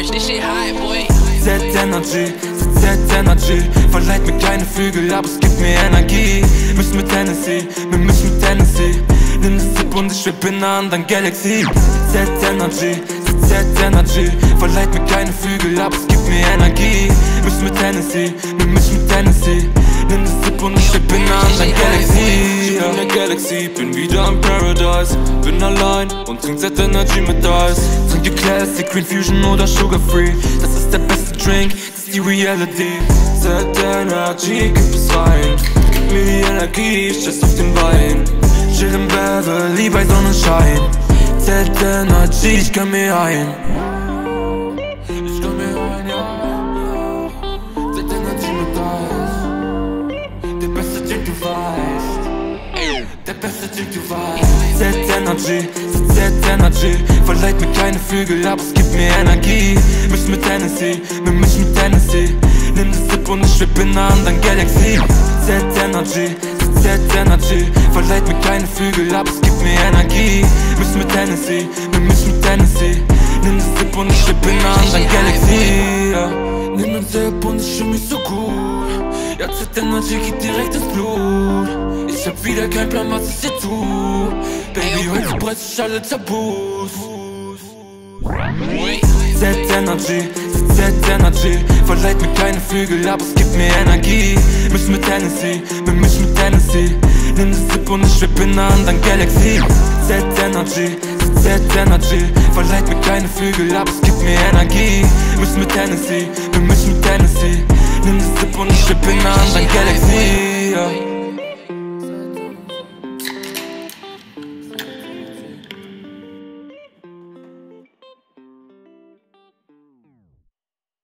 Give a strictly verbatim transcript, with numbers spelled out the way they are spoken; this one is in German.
richtig high, boy. Z-Energy, Z-Energy, verleiht mir keine Flügel, aber es gibt mir Energie. Misch mit Tennessee, wir mischen mit Tennessee. Nimm das Zip und ich schweb in einer anderen Galaxy. Z-Energy, Z-Energy, verleiht mir keine Flügel, aber es gibt mir Energie. Misch mit Tennessee, wir mischen mit Tennessee. Nimm das Zip und ich schweb in einer anderen Galaxy. Ich bin in der Galaxy, bin wieder im Paradise. Bin allein und trink Z-Energy mit Eis. Trink die Classic, Green Fusion oder Sugar Free. Das ist der beste Drink, das ist die Reality. Z-Energy, gib es rein. Gib mir die Energie, ich scheiß auf den Wein. Chill im Beverly bei Sonnenschein. Z-Energy, ich kann mir ein. Ich kann mir ein, ja. Z-Energy mit Eis. Der beste Drink, du weißt. Der beste Drink, du weißt. Z-Energy, Z-Energy, verleiht mir keine Flügel, aber es gibt mir Energie. Misch mit Tennessee, wir mischen mit Tennessee. Nimm das Zip und ich schweb in einer anderen Galaxy. Z-Energy, Z-Energy, verleiht mir keine Flügel, aber es gibt mir Energie. Misch mit Tennessee, wir mischen mit Tennessee. Nimm das Zip und ich schweb in einer anderen Galaxy, ja. Nimm den Zip und ich fühl mich so gut. Ja, Z-Energy geht direkt ins Blut. Ich hab wieder keinen Plan, was ich hier tu. Baby, heute brech ich alle Tabus. Z-Energy, Z-Energy, verleiht mir keine Flügel, aber es gibt mir Energie. Misch mit Tennessee, wir mischen mit Tennessee. Nimm das Zip und ich schweb in einer anderen Galaxy. Z-Energy, Z-Energy, verleiht mir keine Flügel, aber es gibt mir Energie. Misch mit Tennessee, wir mischen mit Tennessee. Nimm das Zip und ich schweb in einer anderen Galaxy, ja.